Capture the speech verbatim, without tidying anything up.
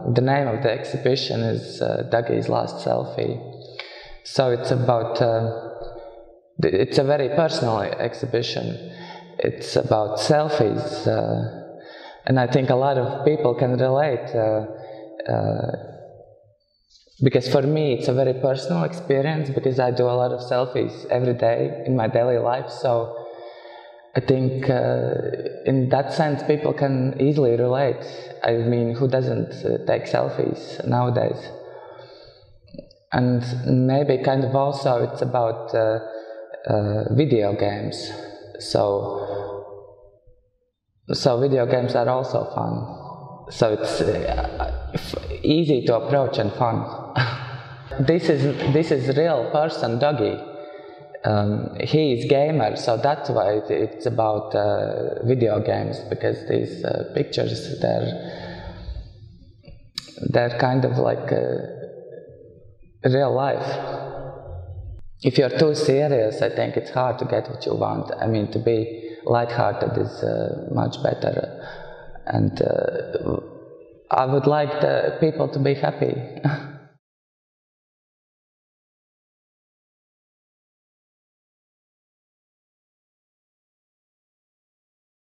The name of the exhibition is uh, Dougie's Last Selfie. So it's about, uh, it's a very personal exhibition. It's about selfies, uh, and I think a lot of people can relate, uh, uh, because for me it's a very personal experience, because I do a lot of selfies every day in my daily life. So I think uh, in that sense people can easily relate. I mean, who doesn't uh, take selfies nowadays? And maybe kind of also it's about uh, uh, video games. So, so video games are also fun. So it's uh, easy to approach and fun. This is this is real person, Dougie. Um, he is gamer, so that's why it, it's about uh, video games, because these uh, pictures, they're they're kind of like uh, real life. If you're too serious, I think it's hard to get what you want. I mean, to be lighthearted is uh, much better, and uh, I would like the people to be happy.